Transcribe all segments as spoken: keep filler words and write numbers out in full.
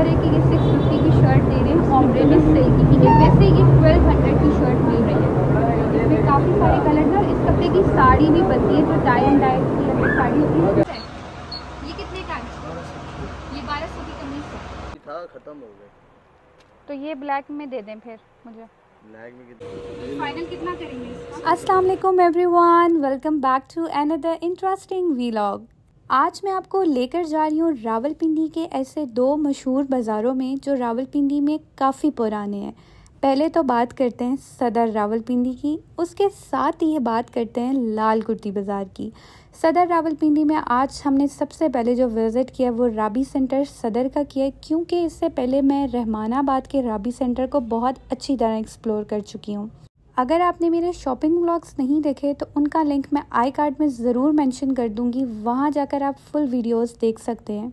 है कि ये सिक्स फिफ्टी की शर्ट दे रहे हैं ऑम्ब्रे में सिल्क की, ठीक है। वैसे ये ट्वेल्व हंड्रेड की शर्ट मिल रही है। इसमें काफ़ी सारे कलर हैं और इस कपड़े की साड़ी भी बनती है जो टाई एंड डाई की अपनी साड़ी होती है। ये कितने का है? ये बारह सौ की कमीज है, था खत्म हो गए। तो ये ब्लैक में दे दें फिर मुझे। ब्लैक में कितना फाइनल कितना करेंगे इसका? अस्सलाम वालेकुम everyone, welcome back to another interesting vlog. आज मैं आपको लेकर जा रही हूँ रावलपिंडी के ऐसे दो मशहूर बाज़ारों में जो रावलपिंडी में काफ़ी पुराने हैं। पहले तो बात करते हैं सदर रावलपिंडी की, उसके साथ ही ये बात करते हैं लाल कुर्ती बाज़ार की। सदर रावलपिंडी में आज हमने सबसे पहले जो विज़िट किया वो राबी सेंटर सदर का किया, क्योंकि इससे पहले मैं रहमानाबाद के राबी सेंटर को बहुत अच्छी तरह एक्सप्लोर कर चुकी हूँ। अगर आपने मेरे शॉपिंग व्लॉग्स नहीं देखे तो उनका लिंक मैं आई कार्ड में ज़रूर मेंशन कर दूँगी, वहाँ जाकर आप फुल वीडियोस देख सकते हैं।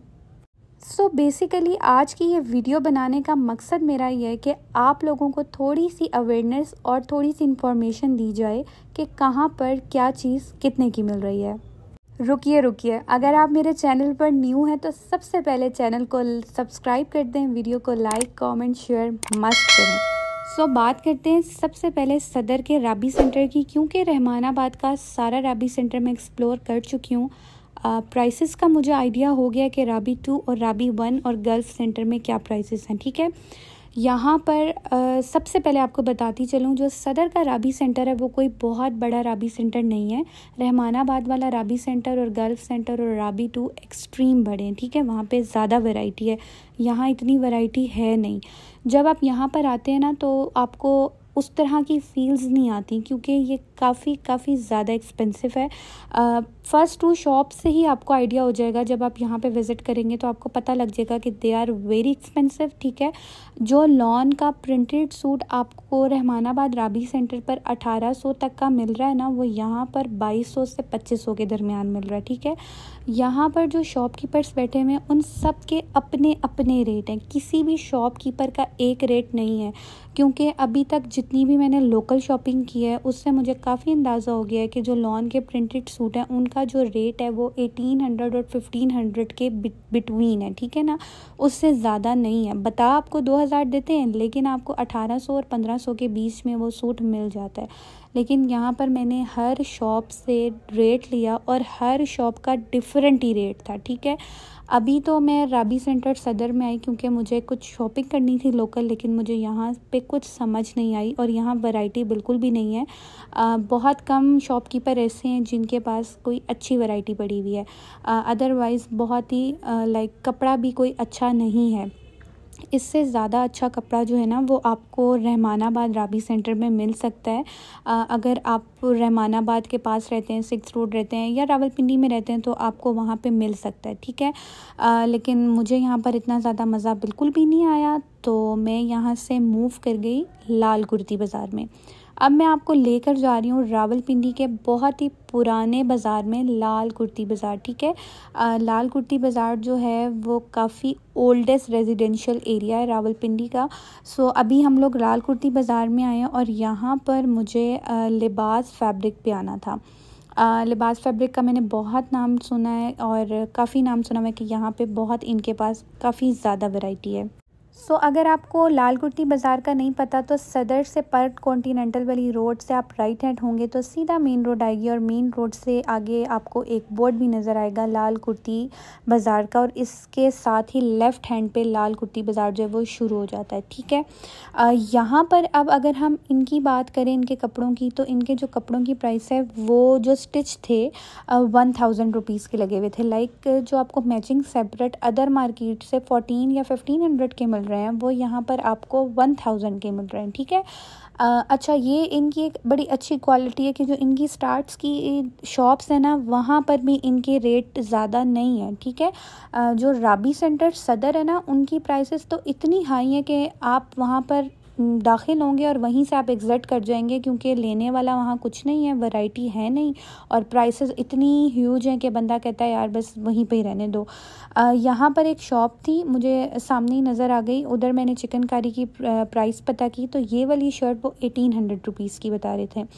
सो so बेसिकली आज की ये वीडियो बनाने का मकसद मेरा ये है कि आप लोगों को थोड़ी सी अवेयरनेस और थोड़ी सी इन्फॉर्मेशन दी जाए कि कहाँ पर क्या चीज़ कितने की मिल रही है। रुकिए रुकिए अगर आप मेरे चैनल पर न्यू हैं तो सबसे पहले चैनल को सब्सक्राइब कर दें, वीडियो को लाइक कमेंट शेयर मस्त करें। सो so, बात करते हैं सबसे पहले सदर के राबी सेंटर की, क्योंकि रहमानाबाद का सारा राबी सेंटर मैं एक्सप्लोर कर चुकी हूँ। प्राइसेस का मुझे आइडिया हो गया कि राबी टू और राबी वन और गल्फ सेंटर में क्या प्राइसेस हैं, ठीक है। यहाँ पर आ, सबसे पहले आपको बताती चलूँ, जो सदर का राबी सेंटर है वो कोई बहुत बड़ा राबी सेंटर नहीं है। रहमानाबाद वाला राबी सेंटर और गल्फ सेंटर और राबी टू एक्सट्रीम बड़े हैं, ठीक है। वहाँ पे ज़्यादा वैरायटी है, यहाँ इतनी वैरायटी है नहीं। जब आप यहाँ पर आते हैं ना तो आपको उस तरह की फील्स नहीं आती, क्योंकि ये काफ़ी काफ़ी ज़्यादा एक्सपेंसिव है। फ़र्स्ट टू शॉप से ही आपको आइडिया हो जाएगा, जब आप यहाँ पे विज़िट करेंगे तो आपको पता लग जाएगा कि दे आर वेरी एक्सपेंसिव, ठीक है। जो लॉन का प्रिंटेड सूट आपको रहमानाबाद राबी सेंटर पर अठारह सौ तक का मिल रहा है ना, वो यहाँ पर बाईस सौ से पच्चीस सौ के दरमियान मिल रहा है, ठीक है। यहाँ पर जो शॉपकीपर्स बैठे हुए हैं उन सब के अपने अपने रेट हैं, किसी भी शॉपकीपर का एक रेट नहीं है। क्योंकि अभी तक जितनी भी मैंने लोकल शॉपिंग की है उससे मुझे काफ़ी अंदाज़ा हो गया है कि जो लॉन के प्रिंटेड सूट हैं उनका जो रेट है वो अठारह सौ और पंद्रह सौ के बिटवीन है, ठीक है ना, उससे ज़्यादा नहीं है। बता आपको दो हज़ार देते हैं लेकिन आपको अठारह सौ और पंद्रह सौ के बीच में वो सूट मिल जाता है। लेकिन यहाँ पर मैंने हर शॉप से रेट लिया और हर शॉप का डिफरेंट ही रेट था, ठीक है। अभी तो मैं राबी सेंटर सदर में आई क्योंकि मुझे कुछ शॉपिंग करनी थी लोकल, लेकिन मुझे यहाँ पे कुछ समझ नहीं आई और यहाँ वैरायटी बिल्कुल भी नहीं है। आ, बहुत कम शॉपकीपर ऐसे हैं जिनके पास कोई अच्छी वैरायटी पड़ी हुई है, अदरवाइज़ बहुत ही लाइक कपड़ा भी कोई अच्छा नहीं है। इससे ज़्यादा अच्छा कपड़ा जो है ना वो आपको रहमानाबाद राबी सेंटर में मिल सकता है। आ, अगर आप रहमानाबाद के पास रहते हैं, सिक्स रोड रहते हैं या रावलपिंडी में रहते हैं तो आपको वहाँ पे मिल सकता है, ठीक है। आ, लेकिन मुझे यहाँ पर इतना ज़्यादा मज़ा बिल्कुल भी नहीं आया, तो मैं यहाँ से मूव कर गई लाल कुर्ती बाज़ार में। अब मैं आपको लेकर जा रही हूँ रावलपिंडी के बहुत ही पुराने बाज़ार में, लाल कुर्ती बाज़ार, ठीक है। आ, लाल कुर्ती बाज़ार जो है वो काफ़ी ओल्डेस्ट रेजिडेंशियल एरिया है रावलपिंडी का। सो अभी हम लोग लाल कुर्ती बाज़ार में आए हैं और यहाँ पर मुझे आ, लिबास फैब्रिक पे आना था। आ, लिबास फैब्रिक का मैंने बहुत नाम सुना है और काफ़ी नाम सुना है कि यहाँ पे बहुत इनके पास काफ़ी ज़्यादा वैरायटी है। सो so, अगर आपको लाल कुर्ती बाज़ार का नहीं पता तो सदर से पर्ट कॉन्टिनेंटल वाली रोड से आप राइट हैंड होंगे तो सीधा मेन रोड आएगी और मेन रोड से आगे आपको एक बोर्ड भी नज़र आएगा लाल कुर्ती बाज़ार का, और इसके साथ ही लेफ़्ट हैंड पे लाल कुर्ती बाज़ार जो है वो शुरू हो जाता है, ठीक है। यहाँ पर अब अगर हम इनकी बात करें, इनके कपड़ों की, तो इनके जो कपड़ों की प्राइस है वो जो स्टिच थे वन थाउजेंड रुपीज़ के लगे हुए थे। लाइक जो आपको मैचिंग सेपरेट अदर मार्केट से फोर्टीन या फिफ्टीन हंड्रेड के मिल रहे हैं वो यहाँ पर आपको वन थाउजेंड के मिल रहे हैं, ठीक है। Uh, अच्छा, ये इनकी एक बड़ी अच्छी क्वालिटी है कि जो इनकी स्टार्ट्स की शॉप्स है ना वहाँ पर भी इनके रेट ज़्यादा नहीं है, ठीक है। uh, जो राबी सेंटर सदर है ना उनकी प्राइसेस तो इतनी हाई है कि आप वहाँ पर दाखिल होंगे और वहीं से आप एग्ज़िट कर जाएंगे, क्योंकि लेने वाला वहाँ कुछ नहीं है, वैरायटी है नहीं और प्राइसेस इतनी ह्यूज हैं कि बंदा कहता है यार बस वहीं पे ही रहने दो। आ, यहाँ पर एक शॉप थी मुझे सामने ही नज़र आ गई, उधर मैंने चिकनकारी की प्राइस पता की तो ये वाली शर्ट वो एटीन हंड्रेड रुपीज़ की बता रहे थे।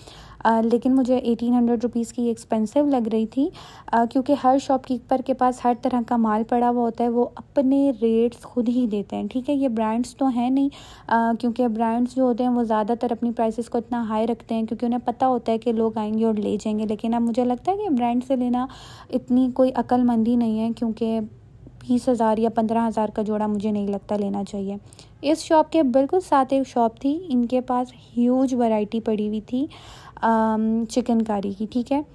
आ, लेकिन मुझे एटीन हंड्रेड रुपीज़ की एक्सपेंसिव लग रही थी, आ, क्योंकि हर शॉपकीपर के पास हर तरह का माल पड़ा हुआ होता है, वो अपने रेट्स खुद ही देते हैं, ठीक है। ये ब्रांड्स तो हैं नहीं, आ, क्योंकि ब्रांड्स जो होते हैं वो ज़्यादातर अपनी प्राइसेस को इतना हाई रखते हैं क्योंकि उन्हें पता होता है कि लोग आएंगे और ले जाएंगे। लेकिन अब मुझे लगता है कि ब्रांड से लेना इतनी कोई अक्लमंदी नहीं है, क्योंकि बीस हज़ार या पंद्रह हज़ार का जोड़ा मुझे नहीं लगता लेना चाहिए। इस शॉप के बिल्कुल साथ एक शॉप थी, इनके पास ह्यूज वैरायटी पड़ी हुई थी चिकनकारी की, ठीक है।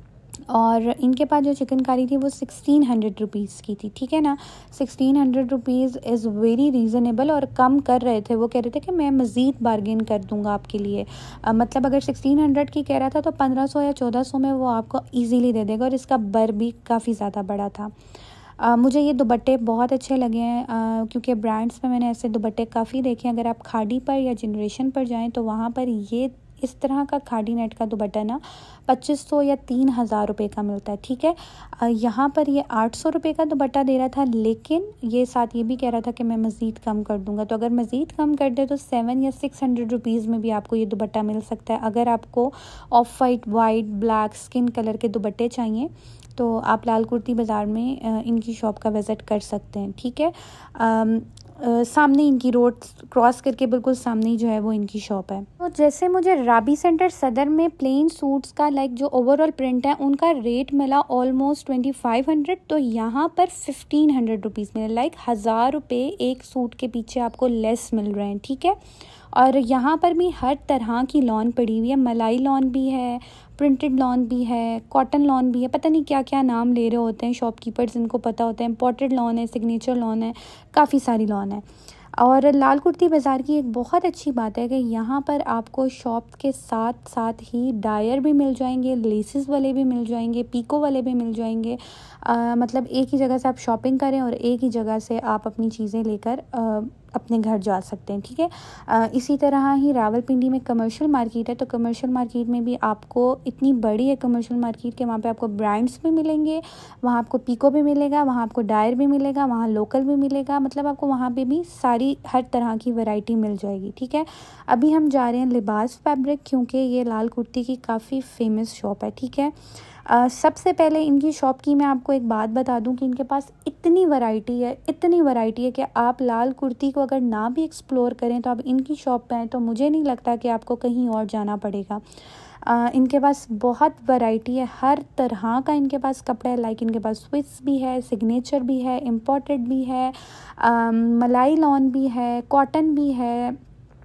और इनके पास जो चिकनकारी थी वो सिक्सटीन हंड्रेड रुपीज़ की थी, ठीक है ना। Sixteen hundred rupees is very reasonable, और कम कर रहे थे, वो कह रहे थे कि मैं मज़ीद बार्गेन कर दूंगा आपके लिए। आ, मतलब अगर सिक्सटीन हंड्रेड की कह रहा था तो पंद्रह सौ या चौदह सौ में वो आपको ईजीली दे देगा, और इसका बर भी काफ़ी ज़्यादा बड़ा था। आ, मुझे ये दुपट्टे बहुत अच्छे लगे हैं, आ, क्योंकि ब्रांड्स में मैंने ऐसे दुपट्टे काफ़ी देखे हैं। अगर आप खाड़ी पर या जनरेशन पर जाएं तो वहाँ पर ये इस तरह का खाड़ी नेट का दुपट्टा ना पच्चीस सौ या तीन हज़ार रुपये का मिलता है, ठीक है। आ, यहाँ पर ये आठ सौ रुपये का दुपट्टा दे रहा था, लेकिन ये साथ ये भी कह रहा था कि मैं मज़ीद कम कर दूंगा। तो अगर मज़ीद कम कर दे तो सेवन या सिक्स हंड्रेड रुपीज़ में भी आपको ये दुपट्टा मिल सकता है। अगर आपको off white, white, black skin colour के दुपट्टे चाहिए तो आप लाल कुर्ती बाज़ार में इनकी शॉप का विज़िट कर सकते हैं, ठीक है। आम, आ, सामने इनकी रोड क्रॉस करके बिल्कुल सामने ही जो है वो इनकी शॉप है। तो जैसे मुझे राबी सेंटर सदर में प्लेन सूट्स का लाइक जो ओवरऑल प्रिंट है उनका रेट मिला ऑलमोस्ट ट्वेंटी फाइव हंड्रेड, तो यहाँ पर फिफ्टीन हंड्रेड रुपीज़ मिले, लाइक हज़ार रुपये एक सूट के पीछे आपको लेस मिल रहे हैं, ठीक है। और यहाँ पर भी हर तरह की लॉन पड़ी हुई है, मलाई लॉन भी है, प्रिंटेड लॉन भी है, कॉटन लॉन भी है, पता नहीं क्या क्या नाम ले रहे होते हैं शॉपकीपर्स, इनको पता होता है। इम्पोर्टेड लॉन है, सिग्नेचर लॉन है, काफ़ी सारी लॉन है। और लाल कुर्ती बाज़ार की एक बहुत अच्छी बात है कि यहाँ पर आपको शॉप के साथ साथ ही डायर भी मिल जाएंगे, लेसेस वाले भी मिल जाएंगे, पीको वाले भी मिल जाएंगे। आ, मतलब एक ही जगह से आप शॉपिंग करें और एक ही जगह से आप अपनी चीज़ें लेकर अपने घर जा सकते हैं, ठीक है। आ, इसी तरह ही रावलपिंडी में कमर्शियल मार्केट है, तो कमर्शियल मार्केट में भी आपको इतनी बड़ी है कमर्शियल मार्केट के वहाँ पे आपको ब्रांड्स भी मिलेंगे, वहाँ आपको पीको भी मिलेगा, वहाँ आपको डायर भी मिलेगा, वहाँ लोकल भी मिलेगा, मतलब आपको वहाँ पे भी सारी हर तरह की वैरायटी मिल जाएगी, ठीक है। अभी हम जा रहे हैं लिबास फैब्रिक, क्योंकि ये लाल कुर्ती की काफ़ी फेमस शॉप है, ठीक है। Uh, सबसे पहले इनकी शॉप की मैं आपको एक बात बता दूं कि इनके पास इतनी वैरायटी है, इतनी वैरायटी है कि आप लाल कुर्ती को अगर ना भी एक्सप्लोर करें तो आप इनकी शॉप पे आएँ तो मुझे नहीं लगता कि आपको कहीं और जाना पड़ेगा। uh, इनके पास बहुत वैरायटी है, हर तरह का इनके पास कपड़ा है, लाइक इनके पास स्विस भी है, सिग्नेचर भी है, इम्पोर्टेड भी है, uh, मलाई लॉन भी है, कॉटन भी है,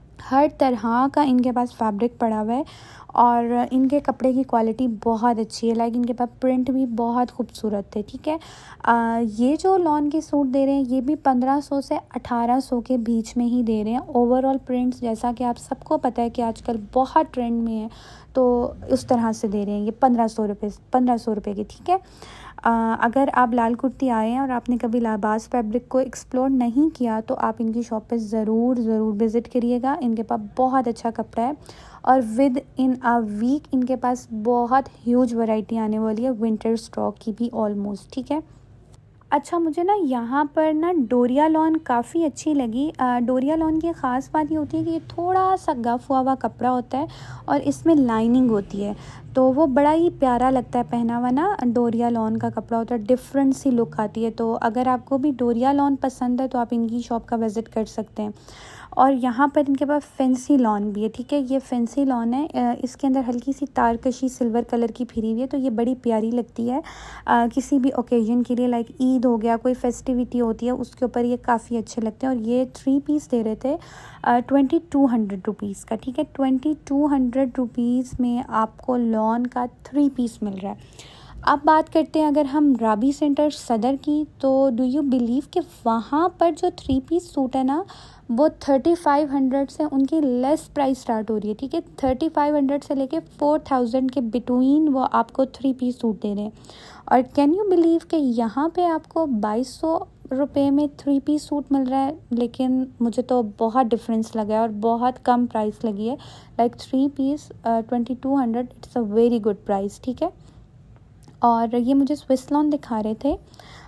हर तरह का इनके पास फैब्रिक पड़ा हुआ है। और इनके कपड़े की क्वालिटी बहुत अच्छी है, लाइक इनके पास प्रिंट भी बहुत खूबसूरत है, ठीक है। आ, ये जो लॉन के सूट दे रहे हैं ये भी पंद्रह सौ से अठारह सौ के बीच में ही दे रहे हैं। ओवरऑल प्रिंट्स जैसा कि आप सबको पता है कि आजकल बहुत ट्रेंड में है, तो उस तरह से दे रहे हैं ये पंद्रह सौ रुपये पंद्रह सौ रुपये की, ठीक है। आ, अगर आप लाल कुर्ती आए हैं और आपने कभी लिबास फैब्रिक को एक्सप्लोर नहीं किया तो आप इनकी शॉप पे ज़रूर ज़रूर विज़िट करिएगा। इनके पास बहुत अच्छा कपड़ा है और विद इन अ वीक इनके पास बहुत ह्यूज वैरायटी आने वाली है, विंटर स्टॉक की भी ऑलमोस्ट, ठीक है। अच्छा, मुझे ना यहाँ पर ना डोरिया लॉन काफ़ी अच्छी लगी। आ, डोरिया लॉन की ख़ास बात ये होती है कि ये थोड़ा सा गफ हुआ हुआ कपड़ा होता है और इसमें लाइनिंग होती है, तो वो बड़ा ही प्यारा लगता है पहना हुआ ना। डोरिया लॉन का कपड़ा होता है, डिफरेंट सी लुक आती है। तो अगर आपको भी डोरिया लॉन पसंद है तो आप इनकी शॉप का विज़िट कर सकते हैं। और यहाँ पर इनके पास फैंसी लॉन भी है, ठीक है। ये फैंसी लॉन है, इसके अंदर हल्की सी तारकशी सिल्वर कलर की फिरी हुई है, तो ये बड़ी प्यारी लगती है आ, किसी भी ओकेजन के लिए, लाइक ईद हो गया, कोई फेस्टिविटी होती है उसके ऊपर ये काफ़ी अच्छे लगते हैं। और ये थ्री पीस दे रहे थे ट्वेंटी टू हंड्रेड रुपीज़ का, ठीक है। ट्वेंटी टू हंड्रेड रुपीज़ में आपको लॉन का थ्री पीस मिल रहा है। अब बात करते हैं अगर हम राबी सेंटर सदर की, तो डू यू बिलीव कि वहाँ पर जो थ्री पीस सूट है ना वो थर्टी फाइव हंड्रेड से उनकी लेस प्राइस स्टार्ट हो रही है, ठीक है। थर्टी फाइव हंड्रेड से लेके फोर थाउजेंड के बिटवीन वो आपको थ्री पीस सूट दे रहे हैं। और कैन यू बिलीव कि यहाँ पे आपको बाईस सौ रुपये में थ्री पीस सूट मिल रहा है। लेकिन मुझे तो बहुत डिफरेंस लगा है और बहुत कम प्राइस लगी है, like three piece twenty two hundred it's a very good price, ठीक है। और ये मुझे स्विस लॉन दिखा रहे थे,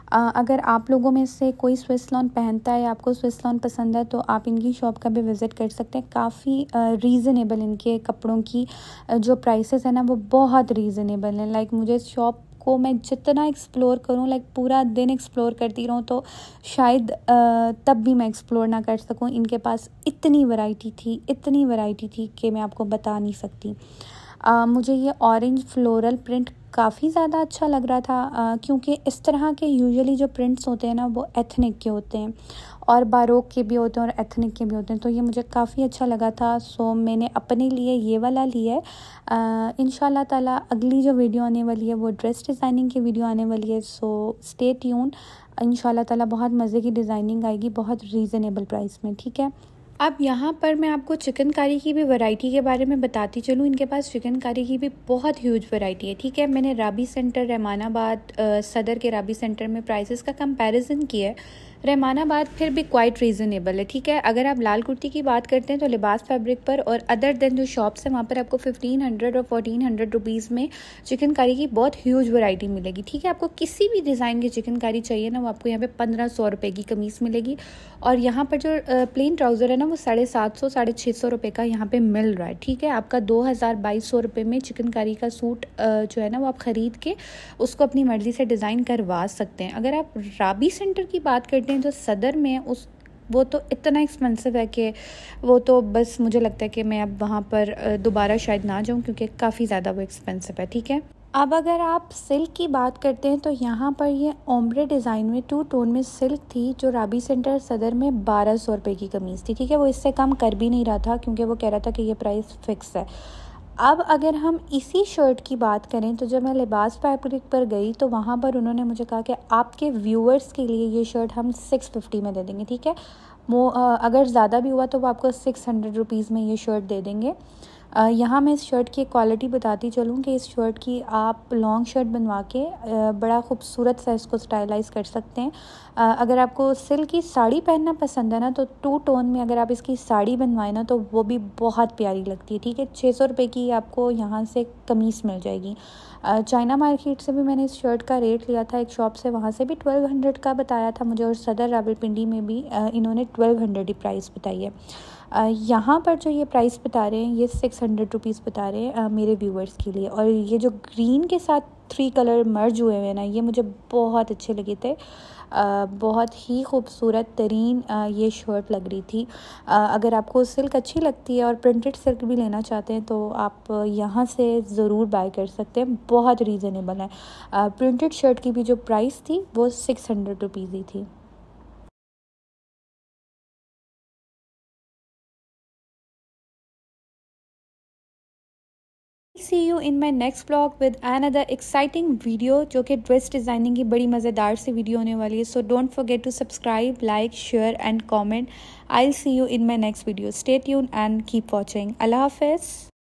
अगर आप लोगों में से कोई स्विस लॉन पहनता है या आपको स्विस लॉन पसंद है तो आप इनकी शॉप का भी विज़िट कर सकते हैं। काफ़ी रीज़नेबल इनके कपड़ों की जो प्राइसेस है ना वो बहुत रीज़नेबल हैं। लाइक मुझे शॉप को मैं जितना एक्सप्लोर करूं, लाइक पूरा दिन एक्सप्लोर करती रहूं तो शायद तब भी मैं एक्सप्लोर ना कर सकूं। इनके पास इतनी वैरायटी थी इतनी वैरायटी थी कि मैं आपको बता नहीं सकती। आ, मुझे ये ऑरेंज फ्लोरल प्रिंट काफ़ी ज़्यादा अच्छा लग रहा था, आ, क्योंकि इस तरह के यूजुअली जो प्रिंट्स होते हैं ना वो एथनिक के होते हैं और बारोक के भी होते हैं और एथनिक के भी होते हैं, तो ये मुझे काफ़ी अच्छा लगा था। सो मैंने अपने लिए ये वाला लिया है। इंशाल्लाह ताला अगली जो वीडियो आने वाली है वो ड्रेस डिज़ाइनिंग की वीडियो आने वाली है। सो स्टे ट्यून, इंशाल्लाह ताला बहुत मज़े की डिज़ाइनिंग आएगी बहुत रीज़नेबल प्राइस में, ठीक है। अब यहाँ पर मैं आपको चिकनकारी की भी वैरायटी के बारे में बताती चलूँ। इनके पास चिकनकारी की भी बहुत ह्यूज वैरायटी है, ठीक है। मैंने राबी सेंटर रहमानाबाद सदर के राबी सेंटर में प्राइसेस का कंपैरिजन किया है। रहमानाबाद फिर भी क्वाइट रीज़नेबल है, ठीक है। अगर आप लाल कुर्ती की बात करते हैं तो लिबास फैब्रिक पर और अदर देन जो शॉप्स हैं वहाँ पर आपको फिफ्टीन हंड्रेड और फोर्टीन हंड्रेड रुपीज़ में चिकनकारी की बहुत ह्यूज वैरायटी मिलेगी, ठीक है। आपको किसी भी डिज़ाइन की चिकनकारी चाहिए ना वो आपको यहाँ पे पंद्रह सौ रुपये की कमीज़ मिलेगी और यहाँ पर जो प्लेन ट्राउज़र है ना वो साढ़े सात सौ साढ़े छः सौ रुपये का यहाँ पे मिल रहा है, ठीक है। आपका दो हज़ार बाईस सौ रुपये में चिकनकारी का सूट जो है ना वो आप ख़रीद के उसको अपनी मर्ज़ी से डिज़ाइन करवा सकते हैं। अगर आप राबी सेंटर की बात करते हैं जो सदर में उस वो तो इतना एक्सपेंसिव है कि वो तो बस मुझे लगता है कि मैं अब वहाँ पर दोबारा शायद ना जाऊँ क्योंकि काफ़ी ज़्यादा वो एक्सपेंसिव है, ठीक है। अब अगर आप सिल्क की बात करते हैं तो यहाँ पर ये ओम्ब्रे डिज़ाइन में टू टोन में सिल्क थी जो राबी सेंटर सदर में बारह सौ रुपये की कमीज़ थी, ठीक है। वो इससे कम कर भी नहीं रहा था क्योंकि वो कह रहा था कि ये प्राइस फ़िक्स है। अब अगर हम इसी शर्ट की बात करें तो जब मैं लिबास फैब्रिक पर गई तो वहाँ पर उन्होंने मुझे कहा कि आपके व्यूअर्स के लिए ये शर्ट हम सिक्स फिफ्टी में दे देंगे, ठीक है। वो अगर ज़्यादा भी हुआ तो वो आपको सिक्स हंड्रेड रुपीज़ में ये शर्ट दे देंगे। यहाँ मैं इस शर्ट की क्वालिटी बताती चलूँ कि इस शर्ट की आप लॉन्ग शर्ट बनवा के बड़ा खूबसूरत सा इसको स्टाइलाइज़ कर सकते हैं। अगर आपको सिल्क की साड़ी पहनना पसंद है ना तो टू टोन में अगर आप इसकी साड़ी बनवाएं ना तो वो भी बहुत प्यारी लगती है, ठीक है। छः सौ रुपये की आपको यहाँ से कमीज़ मिल जाएगी। चाइना मार्केट से भी मैंने इस शर्ट का रेट लिया था एक शॉप से, वहाँ से भी ट्वेल्व हंड्रेड का बताया था मुझे और सदर रावलपिंडी में भी इन्होंने ट्वेल्व हंड्रेड ही प्राइस बताई है। यहाँ पर जो ये प्राइस बता रहे हैं ये सिक्स हंड्रेड रुपीज़ बता रहे हैं मेरे व्यूवर्स के लिए। और ये जो ग्रीन के साथ थ्री कलर मर्ज हुए हैं ना ये मुझे बहुत अच्छे लगे थे। आ, बहुत ही खूबसूरत तरीन आ, ये शर्ट लग रही थी। आ, अगर आपको सिल्क अच्छी लगती है और प्रिंटेड सिल्क भी लेना चाहते हैं तो आप यहाँ से ज़रूर बाय कर सकते हैं, बहुत रीज़नेबल है। प्रिंटेड शर्ट की भी जो प्राइस थी वो सिक्स हंड्रेड रुपीज़ ही थी। See you in my next vlog with another exciting video जो कि ड्रेस डिज़ाइनिंग की बड़ी मज़ेदार सी वीडियो होने वाली है। So don't forget to subscribe, like, share and comment. I'll see you in my next video. Stay tuned and keep watching. Allah Hafiz.